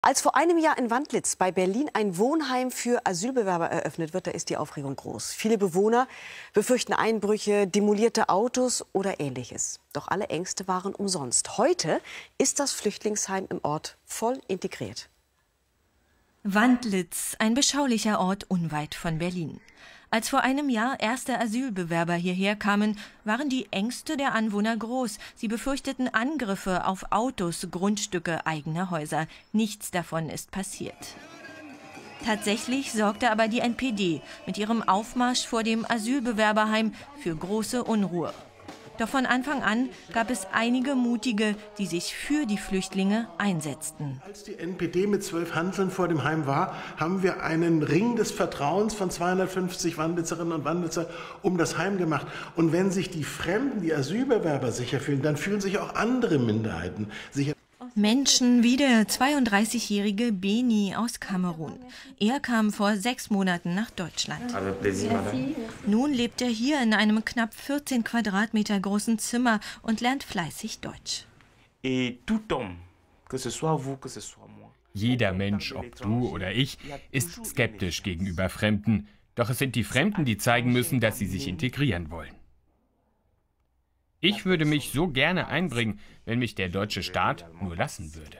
Als vor einem Jahr in Wandlitz bei Berlin ein Wohnheim für Asylbewerber eröffnet wird, da ist die Aufregung groß. Viele Bewohner befürchten Einbrüche, demolierte Autos oder Ähnliches. Doch alle Ängste waren umsonst. Heute ist das Flüchtlingsheim im Ort voll integriert. Wandlitz, ein beschaulicher Ort unweit von Berlin. Als vor einem Jahr erste Asylbewerber hierher kamen, waren die Ängste der Anwohner groß. Sie befürchteten Angriffe auf Autos, Grundstücke, eigene Häuser. Nichts davon ist passiert. Tatsächlich sorgte aber die NPD mit ihrem Aufmarsch vor dem Asylbewerberheim für große Unruhe. Doch von Anfang an gab es einige Mutige, die sich für die Flüchtlinge einsetzten. Als die NPD mit 12 Hanseln vor dem Heim war, haben wir einen Ring des Vertrauens von 250 Wandlitzerinnen und Wandlitzer um das Heim gemacht. Und wenn sich die Fremden, die Asylbewerber sicher fühlen, dann fühlen sich auch andere Minderheiten sicher. Menschen wie der 32-jährige Beni aus Kamerun. Er kam vor 6 Monaten nach Deutschland. Nun lebt er hier in einem knapp 14 Quadratmeter großen Zimmer und lernt fleißig Deutsch. Jeder Mensch, ob du oder ich, ist skeptisch gegenüber Fremden. Doch es sind die Fremden, die zeigen müssen, dass sie sich integrieren wollen. Ich würde mich so gerne einbringen, wenn mich der deutsche Staat nur lassen würde.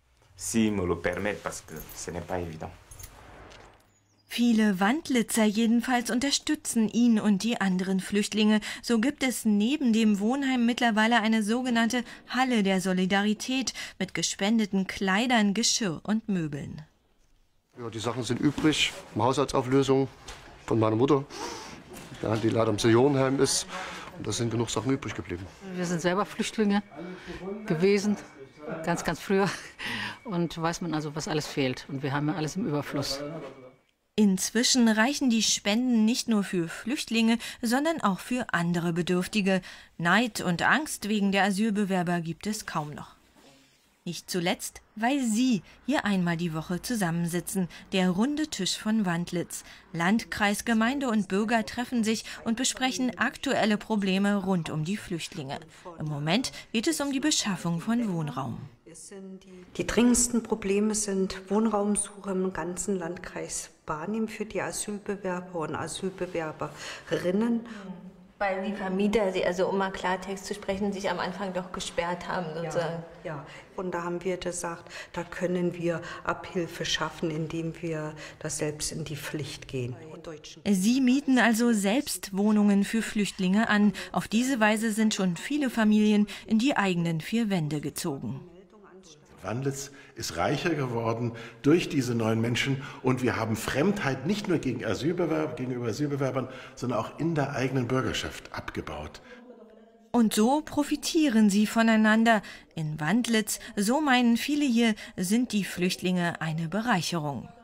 Viele Wandlitzer jedenfalls unterstützen ihn und die anderen Flüchtlinge. So gibt es neben dem Wohnheim mittlerweile eine sogenannte Halle der Solidarität mit gespendeten Kleidern, Geschirr und Möbeln. Ja, die Sachen sind übrig, Haushaltsauflösung von meiner Mutter, die leider im Seniorenheim ist. Und da sind genug Sachen übrig geblieben. Wir sind selber Flüchtlinge gewesen, ganz früher. Und weiß man also, was alles fehlt. Und wir haben ja alles im Überfluss. Inzwischen reichen die Spenden nicht nur für Flüchtlinge, sondern auch für andere Bedürftige. Neid und Angst wegen der Asylbewerber gibt es kaum noch. Nicht zuletzt, weil sie hier einmal die Woche zusammensitzen, der runde Tisch von Wandlitz. Landkreis, Gemeinde und Bürger treffen sich und besprechen aktuelle Probleme rund um die Flüchtlinge. Im Moment geht es um die Beschaffung von Wohnraum. Die dringendsten Probleme sind Wohnraumsuche im ganzen Landkreis Barnim für die Asylbewerber und Asylbewerberinnen. Weil die Vermieter, also um mal Klartext zu sprechen, sich am Anfang doch gesperrt haben sozusagen. Ja, und da haben wir gesagt, da können wir Abhilfe schaffen, indem wir da selbst in die Pflicht gehen. Sie mieten also selbst Wohnungen für Flüchtlinge an. Auf diese Weise sind schon viele Familien in die eigenen 4 Wände gezogen. Wandlitz ist reicher geworden durch diese neuen Menschen und wir haben Fremdheit nicht nur gegenüber Asylbewerbern, sondern auch in der eigenen Bürgerschaft abgebaut. Und so profitieren sie voneinander. In Wandlitz, so meinen viele hier, sind die Flüchtlinge eine Bereicherung.